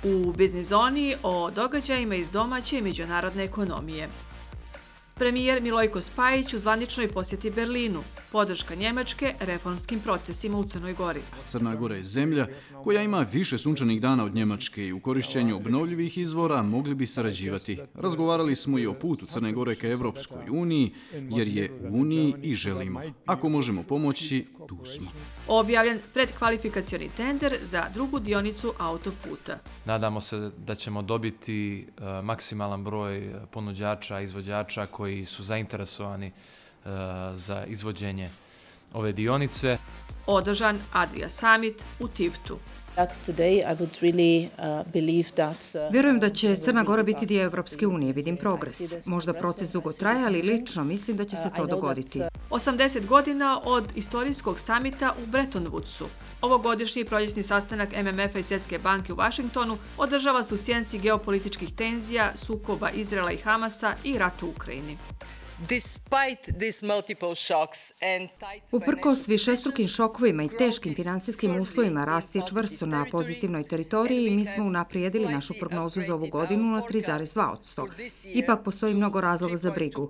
U biznis zoni o događajima iz domaće i međunarodne ekonomije. Premijer Milojko Spajić u zvaničnoj posjeti Berlinu. Podrška Njemačke reformskim procesima u Crnoj Gori. Crna Gora je zemlja koja ima više sunčanih dana od Njemačke i u korišćenju obnovljivih izvora mogli bi sarađivati. Razgovarali smo i o putu Crne Gore ka Evropskoj uniji, jer je u Uniji i želimo. Ako možemo pomoći, tu smo. Objavljen predkvalifikacioni tender za drugu dionicu autoputa. Nadamo se da ćemo dobiti maksimalan broj ponuđača, izvođača koji su zainteresovani za izvođenje ove dionice. Održan Adria Summit u Tivtu. Vjerujem da će Crna Gora biti dio Evropske unije, vidim progres. Možda proces dugo traje, ali lično mislim da će se to dogoditi. 80 godina od istorijskog samita u Bretton Woodsu. Ovogodišnji proljećni sastanak MMF-a i Svjetske banke u Vašingtonu održava se u sjenci geopolitičkih tenzija, sukoba Izraela i Hamasa i rata u Ukrajini. Uprkos višestrukim šokovima i teškim finansijskim uslovima, rast je čvrsto na pozitivnoj teritoriji i mi smo unaprijedili našu prognozu za ovu godinu na 3,2%. Ipak postoji mnogo razloga za brigu.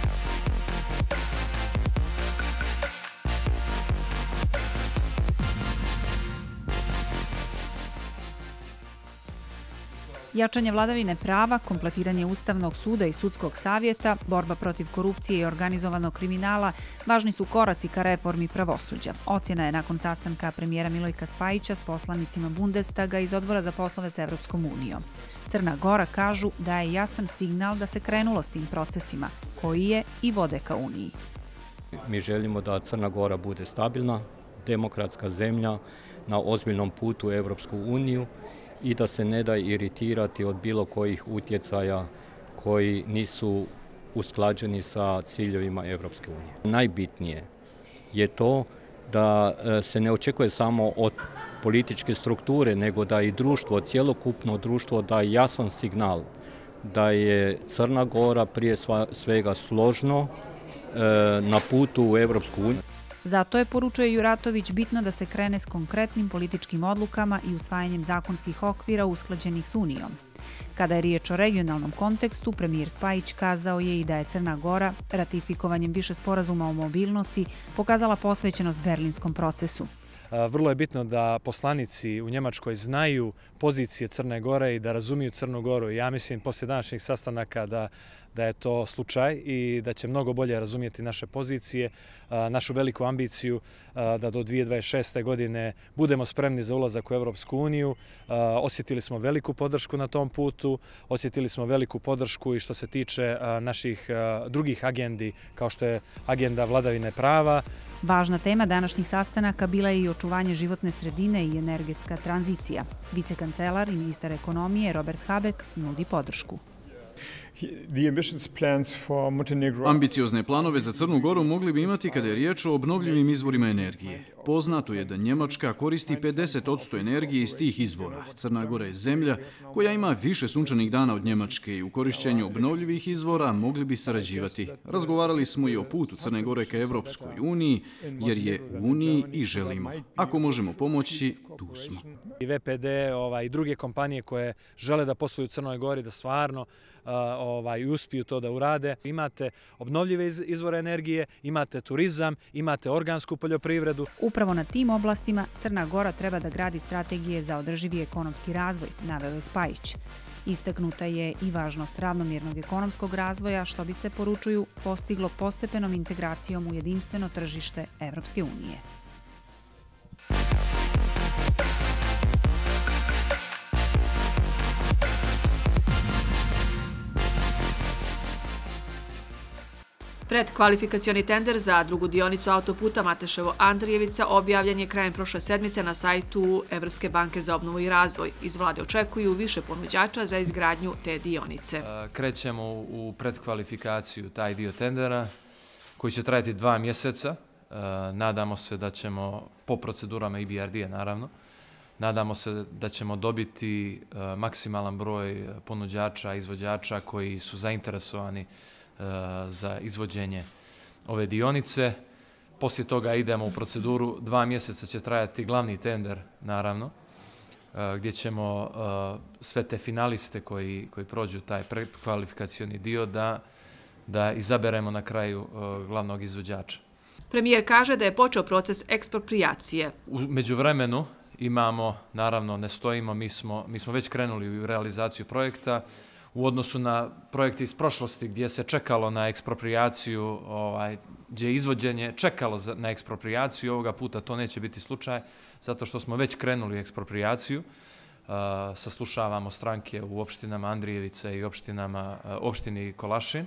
Jačanje vladavine prava, kompletiranje Ustavnog suda i Sudskog savjeta, borba protiv korupcije i organizovanog kriminala važni su koraci ka reformi pravosuđa. Ocjena je nakon sastanka premijera Milojka Spajića s poslanicima Bundestaga iz Odbora za poslove s Evropskom unijom. Crna Gora kažu da je jasan signal da se krenulo s tim procesima, koji je i vode ka Uniji. Mi želimo da Crna Gora bude stabilna, demokratska zemlja na ozbiljnom putu u Evropsku uniju i da se ne da iritirati od bilo kojih utjecaja koji nisu usklađeni sa ciljevima Evropske unije. Najbitnije je to da se ne očekuje samo od političke strukture, nego da i društvo, cjelokupno društvo da jasan signal da je Crna Gora prije svega složno na putu u Evropsku uniju. Zato je, poručuje Juratović, bitno da se krene s konkretnim političkim odlukama i usvajanjem zakonskih okvira usklađenih s Unijom. Kada je riječ o regionalnom kontekstu, premijer Spajić kazao je i da je Crna Gora ratifikovanjem više sporazuma o mobilnosti pokazala posvećenost berlinskom procesu. Vrlo je bitno da poslanici u Njemačkoj znaju pozicije Crne Gore i da razumiju Crnu Goru. Ja mislim poslije današnjih sastanaka da je to slučaj i da će mnogo bolje razumjeti naše pozicije, našu veliku ambiciju da do 2026. godine budemo spremni za ulazak u Evropsku uniju. Osjetili smo veliku podršku na tom putu, osjetili smo veliku podršku i što se tiče naših drugih agendi, kao što je agenda vladavine prava. Važna tema današnjih sastanaka bila je i očuvanje životne sredine i energetska tranzicija. Vicekancelar i ministar ekonomije Robert Habeck nudi podršku. Ambiciozne planove za Crnu Goru mogli bi imati kada je riječ o obnovljivim izvorima energije. Poznato je da Njemačka koristi 50% energije iz tih izvora. Crna Gora je zemlja koja ima više sunčanih dana od Njemačke i u korišćenju obnovljivih izvora mogli bi sarađivati. Razgovarali smo i o putu Crne Gore ka Evropskoj uniji, jer je u Uniji i želimo. Ako možemo pomoći, tu smo. I VPD i druge kompanije koje žele da posluju u Crnoj Gori, da stvarno uspiju to da urade. Imate obnovljive izvore energije, imate turizam, imate organsku poljoprivredu. Upravo na tim oblastima Crna Gora treba da gradi strategije za održivi ekonomski razvoj, naveo je Spajić. Istaknuta je i važnost ravnomjernog ekonomskog razvoja, što bi se, poručuju, postiglo postepenom integracijom u jedinstveno tržište Evropske unije. Predkvalifikacioni tender za drugu dionicu autoputa Mateševo-Andrijevica objavljen je krajem prošle sedmice na sajtu Evropske banke za obnovu i razvoj. Iz vlade očekuju više ponuđača za izgradnju te dionice. Krećemo u predkvalifikaciju taj dio tendera koji će trajati 2 mjeseca. Nadamo se da ćemo, po procedurama EBRD-a naravno, nadamo se da ćemo dobiti maksimalan broj ponuđača, izvođača koji su zainteresovani za izvođenje ove dionice. Poslije toga idemo u proceduru, 2 mjeseca će trajati glavni tender, naravno. gdje ćemo sve te finaliste koji prođu taj predkvalifikacioni dio da izaberemo na kraju glavnog izvođača. Premijer kaže da je počeo proces eksproprijacije. U međuvremenu imamo, naravno ne stojimo, mi smo već krenuli u realizaciju projekta u odnosu na projekte iz prošlosti gdje se čekalo na eksproprijaciju, gdje je izvođenje čekalo na eksproprijaciju. Ovoga puta to neće biti slučaj, zato što smo već krenuli u eksproprijaciju. Saslušavamo stranke u opštinama Andrijevice i opštini Kolašin.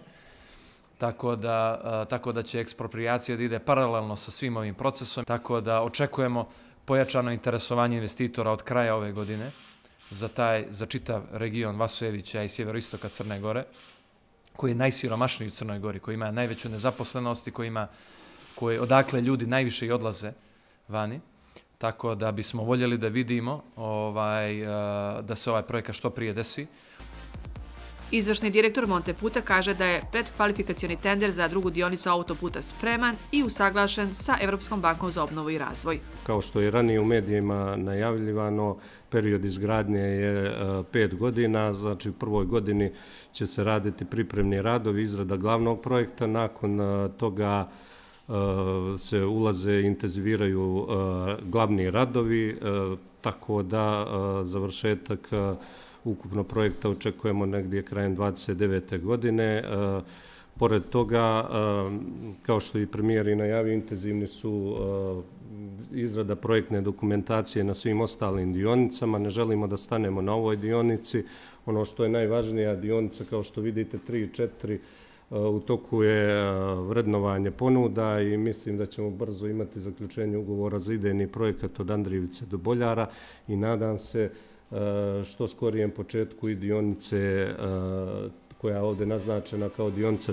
Tako da će eksproprijacija da ide paralelno sa svim ovim procesom. Tako da očekujemo pojačano interesovanje investitora od kraja ove godine za čitav region Vasojevića i sjeveroistoka Crne Gore, koji je najsiromašniji u Crnoj Gori, koji ima najveću nezaposlenost i odakle ljudi najviše i odlaze vani. Tako da bismo voljeli da vidimo da se ovaj projekat što prije desi. Izvršni direktor Monteputa kaže da je predkvalifikacioni tender za drugu dionicu autoputa spreman i usaglašen sa Evropskom bankom za obnovu i razvoj. Kao što je ranije u medijima najavljivano, period izgradnje je 5 godina, znači u prvoj godini će se raditi pripremni radovi, izrada glavnog projekta, nakon toga se ulaze i intenziviraju glavni radovi, tako da završetak ukupno projekta očekujemo negdje krajem 29. godine. Pored toga, kao što i premijer i najavio, intenzivni su izrada projektne dokumentacije na svim ostalim dionicama. Ne želimo da stanemo na ovoj dionici. Ono što je najvažnija dionica, kao što vidite, 3 i 4, u toku je vrednovanje ponuda i mislim da ćemo brzo imati zaključenje ugovora za idejni projekat od Andrijevice do Boljara i nadam se što skorijem početku i dionice koja je ovdje naznačena kao dionica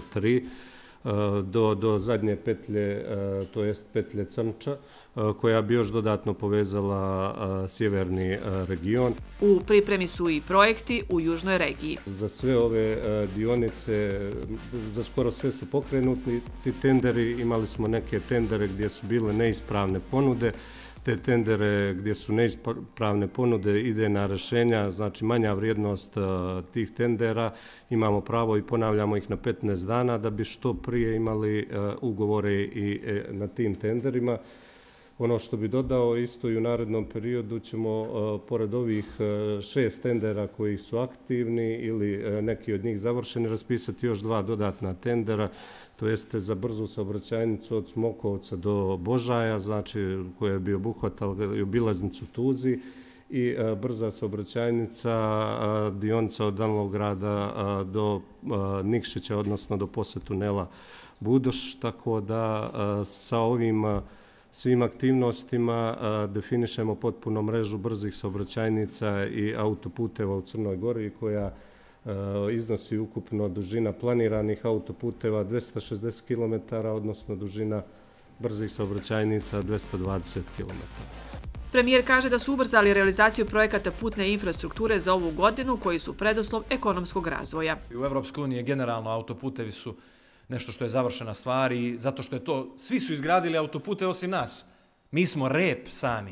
3 do zadnje petlje, to jest petlje Crnča, koja bi još dodatno povezala sjeverni region. U pripremi su i projekti u južnoj regiji. Za sve ove dionice, za skoro sve su pokrenuti tenderi, imali smo neke tendere gdje su bile neispravne ponude. Te tendere gdje su neispravne ponude, idejna rješenja, znači manja vrijednost tih tendera, imamo pravo i ponavljamo ih na 15 dana da bi što prije imali ugovore i na tim tenderima. Ono što bi dodao, isto i u narednom periodu ćemo, pored ovih 6 tendera koji su aktivni ili neki od njih završeni, raspisati još 2 dodatna tendera, to jeste za brzu saobraćajnicu od Smokovca do Božaja, znači koja bi obuhvatala i obilaznicu Tuzi, i brza saobraćajnica dionica od Danilograda do Nikšića, odnosno do posle tunela Budoš, tako da sa ovim svim aktivnostima definišemo potpuno mrežu brzih saobraćajnica i autoputeva u Crnoj Gori koja iznosi ukupno dužina planiranih autoputeva 260 km, odnosno dužina brzih saobraćajnica 220 km. Premijer kaže da su ubrzali realizaciju projekata putne infrastrukture za ovu godinu koji su preduslov ekonomskog razvoja. U Evropskoj uniji generalno autoputevi su nešto što je završena stvar i zato što je to, svi su izgradili autopute osim nas. Mi smo rep sami.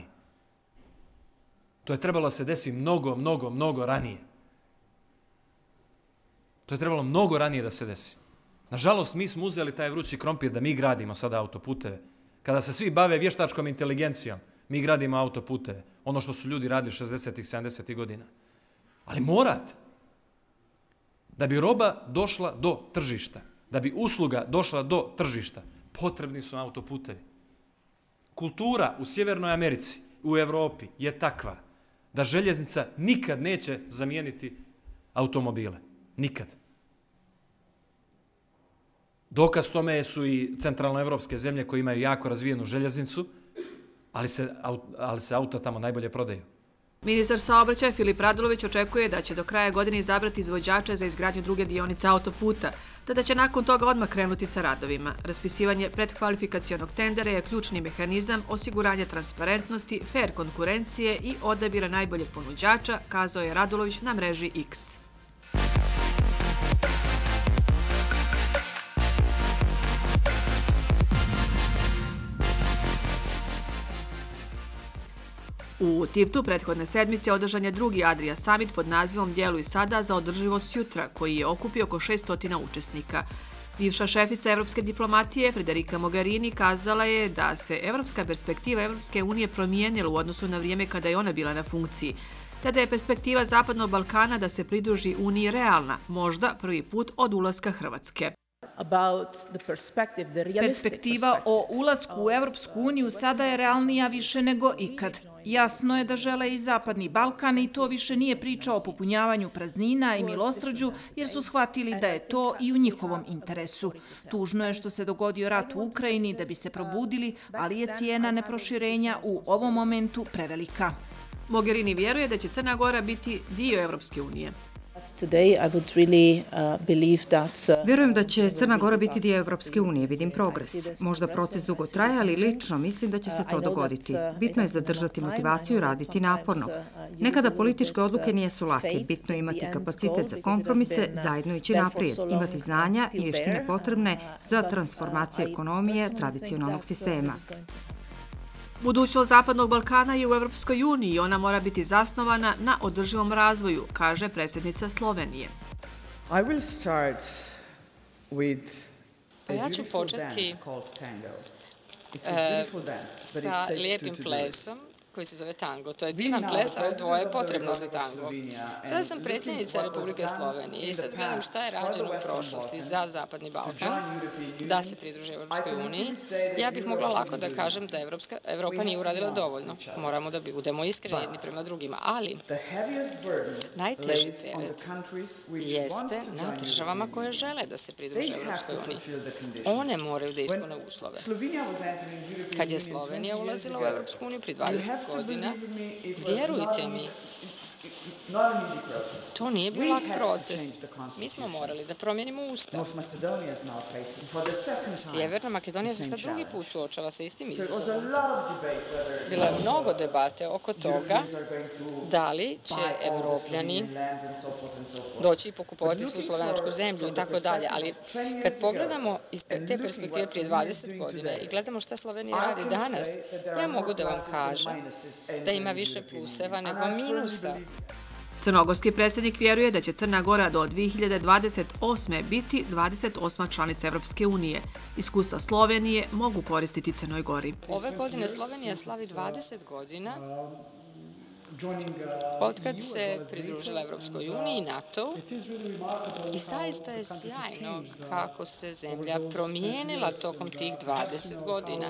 To je trebalo se desiti mnogo ranije. To je trebalo mnogo ranije da se desi. Nažalost, mi smo uzeli taj vrući krompir da mi gradimo sada autoputeve. Kada se svi bave vještačkom inteligencijom, mi gradimo autoputeve. Ono što su ljudi radili 60-ih, 70-ih godina. Ali morate. Da bi roba došla do tržišta, da bi usluga došla do tržišta, potrebni su autoputevi. Kultura u Sjevernoj Americi, u Evropi je takva da željeznica nikad neće zamijeniti automobile. Nikad. Dokaz tome su i centralnoevropske zemlje koje imaju jako razvijenu željeznicu, ali se auta tamo najbolje prodaju. Ministar saobraćaja Filip Radulović očekuje da će do kraja godine izabrati izvođače za izgradnju druge dionice autoputa, te da će nakon toga odmah krenuti sa radovima. Raspisivanje predkvalifikacionog tendera je ključni mehanizam osiguranja transparentnosti, fair konkurencije i odabira najboljeg ponuđača, kazao je Radulović na mreži X. U Tivtu prethodne sedmice održan je drugi Adria Summit pod nazivom Djeluj sada za održivost sutra, koji je okupio oko 600 učesnika. Bivša šefica evropske diplomatije Federica Mogherini kazala je da se evropska perspektiva Evropske unije promijenila u odnosu na vrijeme kada je ona bila na funkciji, te da je perspektiva Zapadnog Balkana da se pridruži Uniji realna, možda prvi put od ulaska Hrvatske. Perspektiva o ulasku u Evropsku uniju sada je realnija više nego ikad. Jasno je da žele i Zapadni Balkan i to više nije priča o popunjavanju praznina i milosrđu, jer su shvatili da je to i u njihovom interesu. Tužno je što se dogodio rat u Ukrajini da bi se probudili, ali je cijena neproširenja u ovom momentu prevelika. Mogherini vjeruje da će Crna Gora biti dio Evropske unije. Vjerujem da će Crna Gora biti dio Evropske unije, vidim progres. Možda proces dugo traje, ali lično mislim da će se to dogoditi. Bitno je zadržati motivaciju i raditi naporno. Nekada političke odluke nijesu lake, bitno je imati kapacitet za kompromise, zajedno ići naprijed, imati znanja i vještine potrebne za transformaciju ekonomije tradicionalnog sistema. Budućnost Zapadnog Balkana je u Evropskoj uniji i ona mora biti zasnovana na održivom razvoju, kaže predsjednica Slovenije. Ja ću početi sa lijepim plesom koji se zove tango. To je divan ples, a dvoje je potrebno za tango. Sada sam predsjednica Republike Slovenije i sad gledam šta je rađeno u prošlosti za Zapadni Balkan, da se pridruži Evropskoj uniji. Ja bih mogla lako da kažem da Evropa nije uradila dovoljno. Moramo da budemo iskreni jedni prema drugima, ali najteži teret jeste na državama koje žele da se pridruže Evropskoj uniji. One moraju da ispune uslove. Kad je Slovenija ulazila u Evropsku uniju pri 20 godina, vjerujte mi, to nije bio lak proces. Mi smo morali da promijenimo ustav. Sjeverna Makedonija se sad drugi put suočava sa istim izazovom. Bilo je mnogo debate oko toga da li će Evropljani doći i pokupovati svu slovenačku zemlju i tako dalje, ali kad pogledamo iz te perspektive prije 20 godina i gledamo šta Slovenija radi danas, ja mogu da vam kažem da ima više pluseva nego minusa. Crnogorski predsjednik vjeruje da će Crna Gora do 2028. biti 28. članica Evropske unije. Iskustva Slovenije mogu koristiti Crnoj Gori. Ove godine Slovenija slavi 20 godina otkad se pridružila Evropskoj uniji i NATO i zaista je sjajno kako se zemlja promijenila tokom tih 20 godina.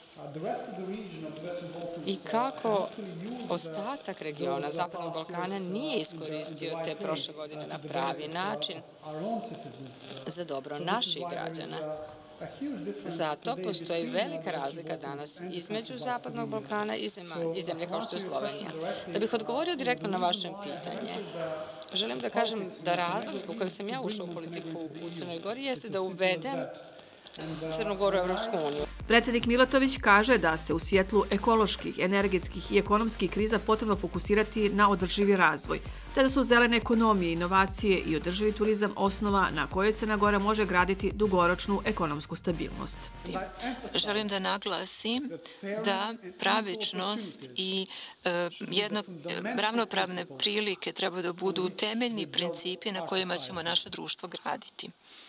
I kako ostatak regiona Zapadnog Balkana nije iskoristio te prošle godine na pravi način za dobro naših građana. Zato postoji velika razlika danas između Zapadnog Balkana i zemlje kao što je Slovenija. Da bih odgovorio direktno na vaše pitanje, želim da kažem da razlog zbog kojeg sam ja ušao u politiku u Crnoj Gori jeste da uvedem Crnu Goru u Evropsku uniju. Predsjednik Milatović kaže da se u svjetlu ekoloških, energetskih i ekonomskih kriza potrebno fokusirati na održivi razvoj, te da su zelene ekonomije, inovacije i održivi turizam osnova na kojoj Crna Gora može graditi dugoročnu ekonomsku stabilnost. Želim da naglasim da pravičnost i ravnopravne prilike treba da budu temeljni principi na kojima ćemo naše društvo graditi.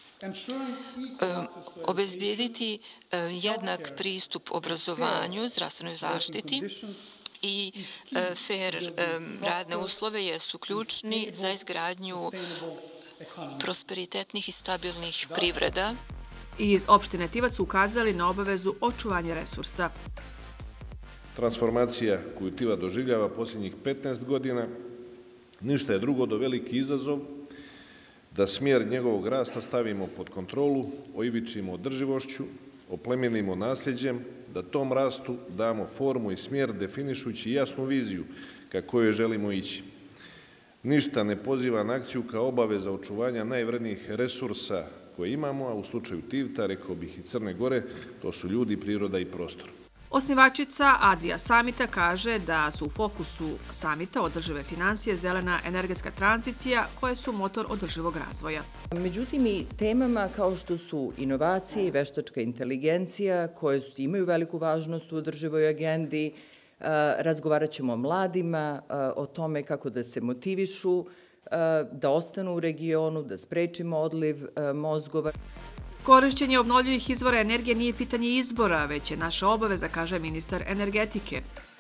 Obezbijediti jednak pristup obrazovanju, zdravstvenoj zaštiti i fair radne uslove jesu ključni za izgradnju prosperitetnih i stabilnih privreda. Iz opštine Tivac su ukazali na obavezu očuvanja resursa. Transformacija koju Tivac doživljava posljednjih 15 godina ništa je drugo do veliki izazov da smjer njegovog rasta stavimo pod kontrolu, oivičimo održivošću, oplemenimo nasljeđem, da tom rastu damo formu i smjer definišući jasnu viziju ka kojoj želimo ići. Ništa ne poziva na akciju kao obaveza očuvanja najvrednijih resursa koje imamo, a u slučaju Tivta, rekao bih i Crne Gore, to su ljudi, priroda i prostor. Osnivačica Adria Summita kaže da su u fokusu samita održive finansije, zelena energetska tranzicija koje su motor održivog razvoja. Međutim, i temama kao što su inovacije i veštačka inteligencija koje imaju veliku važnost u održivoj agendi, Razgovarat ćemo o mladima, o tome kako da se motivišu, da ostanu u regionu, da sprečimo odliv mozgova. Korišćenje obnovljivih izvora energije nije pitanje izbora, već je naša obaveza, kaže ministar energetike.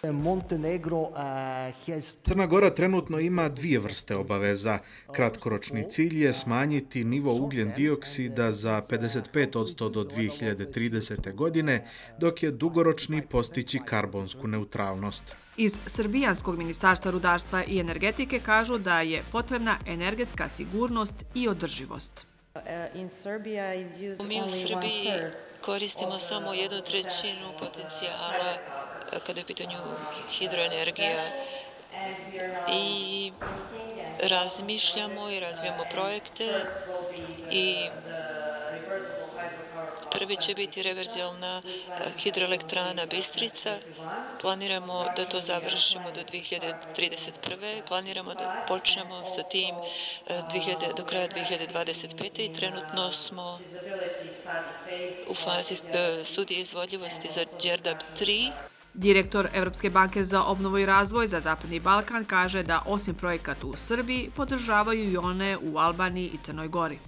Crna Gora trenutno ima dvije vrste obaveza. Kratkoročni cilj je smanjiti nivo ugljen dioksida za 55% do 2030. godine, dok je dugoročni postići karbonsku neutralnost. Iz Srbijanskog ministarstva rudarstva i energetike kažu da je potrebna energetska sigurnost i održivost. Mi u Srbiji koristimo samo 1/3 potencijala kada je u pitanju hidroenergija i razmišljamo i razvijamo projekte i prvi će biti reverzijalna hidroelektrana Bistrica. Planiramo da to završimo do 2031. Planiramo da počnemo sa tim do kraja 2025. i trenutno smo u fazi studije izvodljivosti za Đerdap 3. Direktor Evropske banke za obnovu i razvoj za Zapadni Balkan kaže da osim projekata u Srbiji podržavaju i one u Albaniji i Crnoj Gori.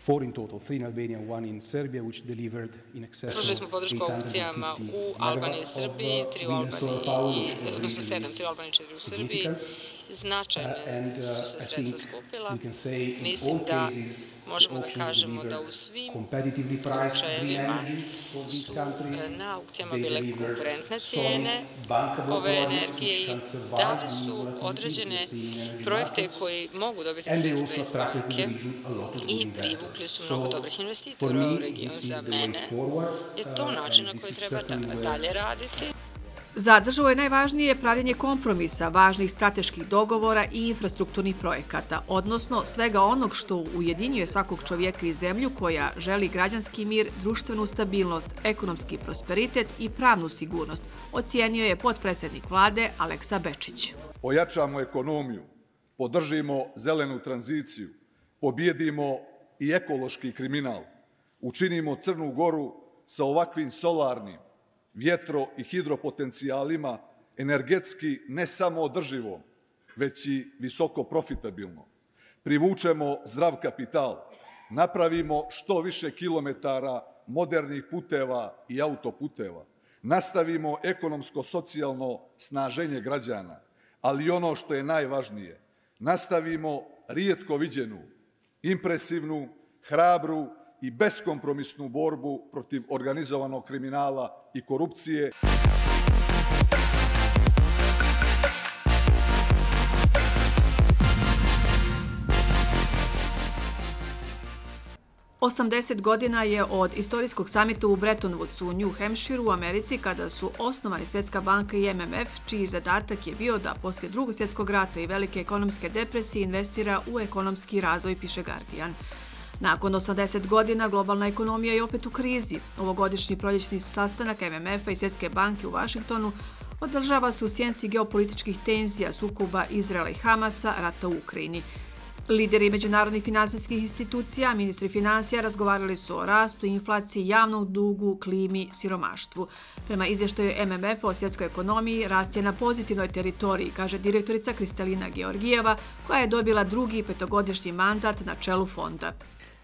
Pružili smo podršku aukcijama u Albaniji i Srbiji, 3 u Albaniji, odnosno 7, 3 u Albaniji i 4 u Srbiji. Značajne su se sredstva skupila. Mislim da možemo da kažemo da u svim slučajevima su na aukcijama bile konkurentne cijene ove energije i dali su određene projekte koji mogu dobiti sredstva iz banke i privukli su mnogo dobrih investitora u regionu. Za mene je to način na koji treba dalje raditi. Za državu je najvažnije pravljenje kompromisa, važnih strateških dogovora i infrastrukturnih projekata, odnosno svega onog što ujedinjuje svakog čovjeka i zemlju koja želi građanski mir, društvenu stabilnost, ekonomski prosperitet i pravnu sigurnost, ocijenio je potpredsjednik vlade Aleksa Bečić. Ojačamo ekonomiju, podržimo zelenu tranziciju, pobjedimo i ekološki kriminal, učinimo Crnu Goru sa ovakvim solarnim, vjetro- i hidropotencijalima energetski ne samo održivo, već i visoko profitabilno. Privučemo zdrav kapital, napravimo što više kilometara modernih puteva i autoputeva, nastavimo ekonomsko-socijalno snaženje građana, ali ono što je najvažnije, nastavimo rijetko viđenu, impresivnu, hrabru i beskompromisnu borbu protiv organizovanog kriminala i korupcije. Osamdeset godina je od istorijskog samita u Bretton Woodsu u New Hampshireu u Americi kada su osnovani Svjetska banka i MMF, čiji zadatak je bio da poslije Drugog svjetskog rata i velike ekonomske depresije investira u ekonomski razvoj, piše Guardian. Nakon 80 godina globalna ekonomija je opet u krizi. Ovogodišnji proljećni sastanak MMF-a i Svjetske banke u Vašingtonu održava se u sjenci geopolitičkih tenzija, sukoba Izraela i Hamasa, rata u Ukrajini. Lideri međunarodnih finansijskih institucija, ministri finansija razgovarali su o rastu, inflaciji, javnom dugu, klimi, siromaštvu. Prema izvještaju MMF-a o svjetskoj ekonomiji, rast je na pozitivnoj teritoriji, kaže direktorica Kristalina Georgijeva, koja je dobila drugi petogodišnji mandat na čelu fonda.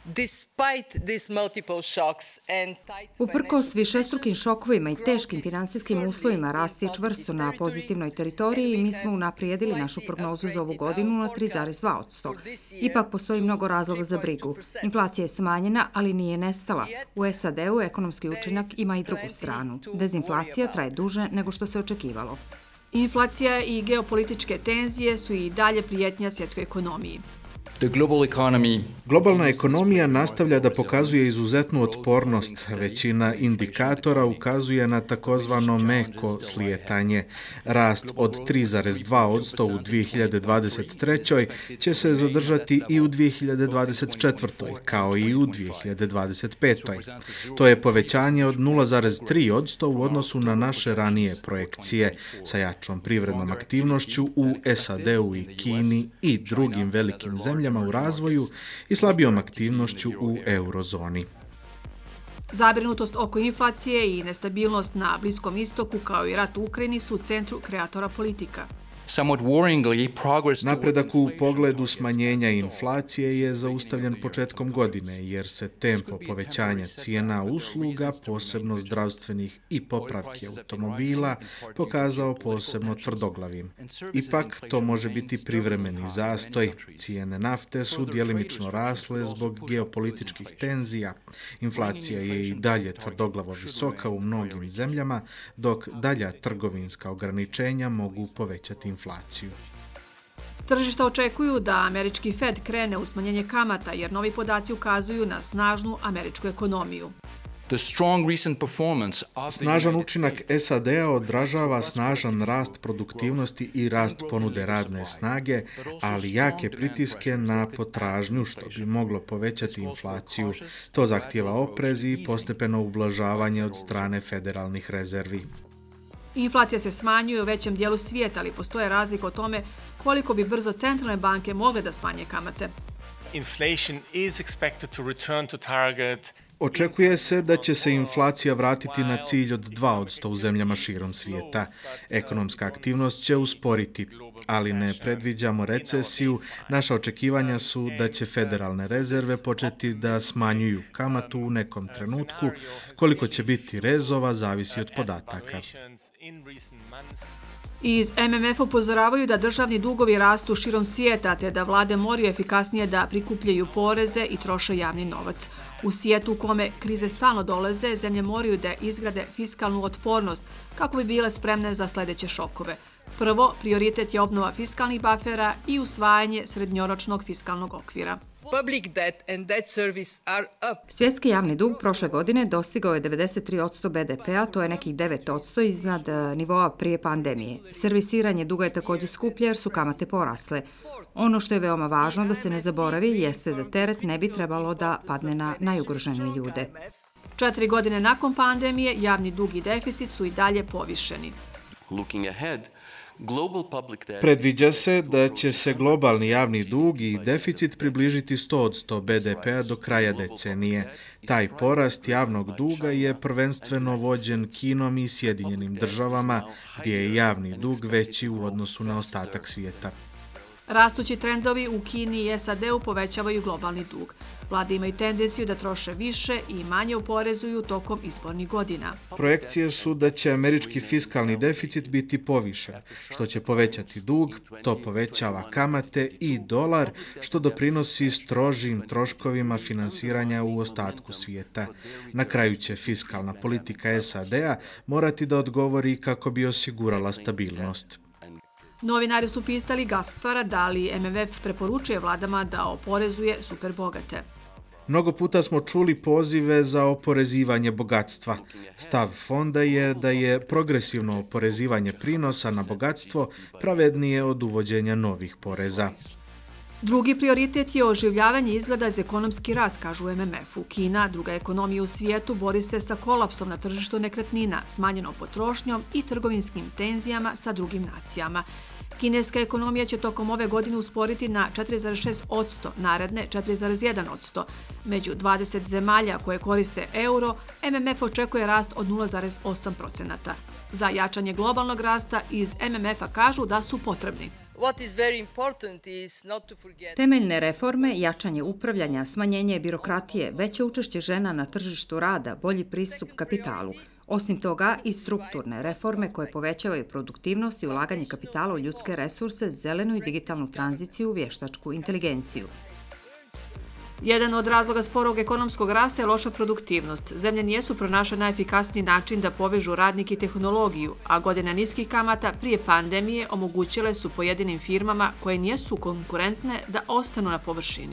Uprkos višestrukim šokovima i teškim finansijskim uslovima, rast je čvrsto na pozitivnoj teritoriji i mi smo unaprijedili našu prognozu za ovu godinu na 3,2%. Ipak postoji mnogo razloga za brigu. Inflacija je smanjena, ali nije nestala. U SAD-u ekonomski učinak ima i drugu stranu. Dezinflacija traje duže nego što se očekivalo. Inflacija i geopolitičke tenzije su i dalje prijetnja svjetskoj ekonomiji. Globalna ekonomija nastavlja da pokazuje izuzetnu otpornost. Većina indikatora ukazuje na takozvano meko slijetanje. Rast od 3,2% u 2023. će se zadržati i u 2024. kao i u 2025. To je povećanje od 0,3% u odnosu na naše ranije projekcije, sa jačom privrednom aktivnošću u SAD-u i Kini i drugim velikim zemljama u razvoju i slabijom aktivnošću u eurozoni. Zabrinutost oko inflacije i nestabilnost na Bliskom istoku kao i rat u Ukrajini su u centru kreatora politika. Napredak u pogledu smanjenja inflacije je zaustavljen početkom godine, jer se tempo povećanja cijena usluga, posebno zdravstvenih i popravki automobila, pokazao posebno tvrdoglavim. Ipak, to može biti privremeni zastoj. Cijene nafte su djelimično rasle zbog geopolitičkih tenzija. Inflacija je i dalje tvrdoglavo visoka u mnogim zemljama, dok dalja trgovinska ograničenja mogu povećati inflaciju. Tržišta očekuju da američki Fed krene u smanjenje kamata jer novi podaci ukazuju na snažnu američku ekonomiju. Snažan učinak SAD-a odražava snažan rast produktivnosti i rast ponude radne snage, ali jake pritiske na potražnju što bi moglo povećati inflaciju. To zahtijeva oprez i postepeno ublažavanje od strane federalnih rezervi. Inflacija se smanjuje u većem dijelu svijeta, ali postoje razlike o tome koliko bi brzo centralne banke mogle da smanje kamate. Očekuje se da će se inflacija vratiti na cilj od 2% u zemljama širom svijeta. Ekonomska aktivnost će usporiti, ali ne predviđamo recesiju. Naša očekivanja su da će federalne rezerve početi da smanjuju kamatu u nekom trenutku. Koliko će biti rezova, zavisi od podataka. Iz MMF upozoravaju da državni dugovi rastu širom svijeta, te da vlade moraju efikasnije da prikupljaju poreze i troše javni novac. U svijetu u kome krize stalno dolaze, zemlje moraju da izgrade fiskalnu otpornost kako bi bile spremne za sljedeće šokove. Prvo, prioritet je obnova fiskalnih bafera i usvajanje srednjoročnog fiskalnog okvira. Svjetski javni dug prošle godine dostigao je 93% BDP-a, to je nekih 9% iznad nivoa prije pandemije. Servisiranje duga je također skuplje jer su kamate porasle. Ono što je veoma važno da se ne zaboravi jeste da teret ne bi trebalo da padne na najugroženije ljude. 4 godine nakon pandemije, javni dug i deficit su i dalje povišeni. Predviđa se da će se globalni javni dug i deficit približiti 100% BDP-a do kraja decenije. Taj porast javnog duga je prvenstveno vođen Kinom i Sjedinjenim državama, gdje je javni dug veći u odnosu na ostatak svijeta. Rastući trendovi u Kini i SAD-u povećavaju globalni dug. Vlade imaju tendenciju da troše više i manje oporezuju tokom izbornih godina. Projekcije su da će američki fiskalni deficit biti povišen, što će povećati dug, to povećava kamate i dolar, što doprinosi strožim troškovima finansiranja u ostatku svijeta. Na kraju će fiskalna politika SAD-a morati da odgovori kako bi osigurala stabilnost. Novinari su pitali Gaspara da li MMF preporučuje vladama da oporezuje superbogate. Mnogo puta smo čuli pozive za oporezivanje bogatstva. Stav fonda je da je progresivno oporezivanje prinosa na bogatstvo pravednije od uvođenja novih poreza. Drugi prioritet je oživljavanje izgleda za ekonomski rast, kažu u MMF-u. Kina, druga ekonomija u svijetu, bori se sa kolapsom na tržištu nekretnina, smanjenom potrošnjom i trgovinskim tenzijama sa drugim nacijama. Kineska ekonomija će tokom ove godine usporiti na 4,6%, naredne 4,1%. Među 20 zemalja koje koriste euro, MMF očekuje rast od 0,8%. Za jačanje globalnog rasta iz MMF-a kažu da su potrebni. Temeljne reforme, jačanje upravljanja, smanjenje birokratije, veće učešće žena na tržištu rada, bolji pristup kapitalu. Osim toga, i strukturne reforme koje povećavaju produktivnost i ulaganje kapitala u ljudske resurse, zelenu i digitalnu tranziciju, vještačku inteligenciju. Jedan od razloga sporog ekonomskog rasta je loša produktivnost. Zemlje nijesu pronašle najefikasniji način da povežu radnike i tehnologiju, a godine niskih kamata prije pandemije omogućile su pojedinim firmama koje nijesu konkurentne da ostanu na površini.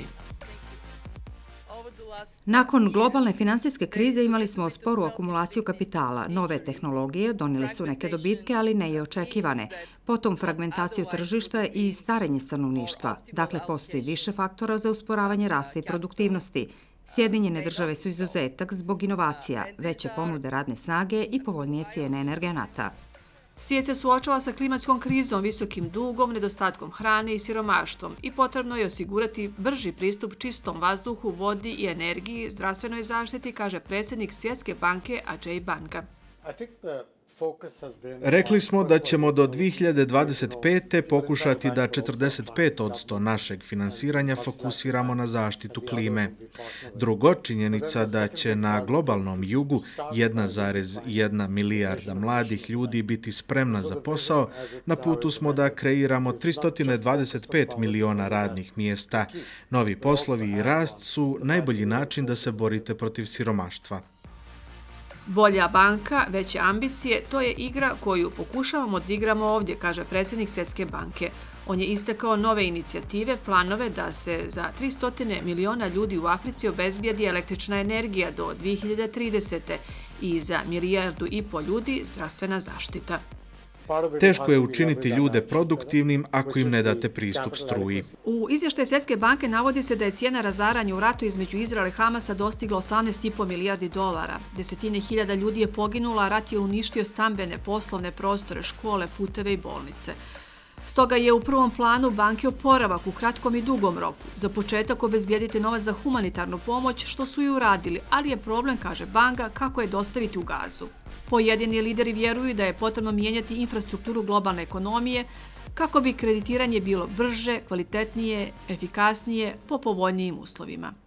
Nakon globalne finansijske krize imali smo sporu akumulaciju kapitala. Nove tehnologije donijele su neke dobitke, ali ne i očekivane. Potom fragmentaciju tržišta i starenje stanovništva. Dakle, postoji više faktora za usporavanje rasta i produktivnosti. Sjedinjene države su izuzetak zbog inovacija, veće ponude radne snage i povoljnije cijene energenata. Svijet se suočava sa klimatskom krizom, visokim dugom, nedostatkom hrane i siromaštvom i potrebno je osigurati brži pristup čistom vazduhu, vodi i energiji, zdravstvenoj zaštiti, kaže predsjednik Svjetske banke Ajay Banga. Rekli smo da ćemo do 2025. pokušati da 45% našeg finansiranja fokusiramo na zaštitu klime. Drugo, činjenica da će na globalnom jugu 1,1 milijarda mladih ljudi biti spremna za posao, na putu smo da kreiramo 325 miliona radnih mjesta. Novi poslovi i rast su najbolji način da se borite protiv siromaštva. Bolja banka, veće ambicije, to je igra koju pokušavamo da igramo ovdje, kaže predsjednik Svjetske banke. On je istakao nove inicijative, planove da se za 300 miliona ljudi u Africi obezbijedi električna energija do 2030. i za 1,5 milijardu ljudi zdravstvena zaštita. Teško je učiniti ljude produktivnim ako im ne date pristup struji. U izvještaju Svjetske banke navodi se da je cijena razaranja u ratu između Izraela i Hamasa dostigla $18,5 milijardi. Desetine hiljada ljudi je poginulo, a rat je uništio stambene, poslovne prostore, škole, puteve i bolnice. Stoga je u prvom planu banke oporavak u kratkom i dugom roku. Za početak obezbijediti novac za humanitarnu pomoć, što su i uradili, ali je problem, kaže Banga, kako je dostaviti u Gazu. Pojedini lideri vjeruju da je potrebno mijenjati infrastrukturu globalne ekonomije kako bi kreditiranje bilo brže, kvalitetnije, efikasnije, po povoljnijim uslovima.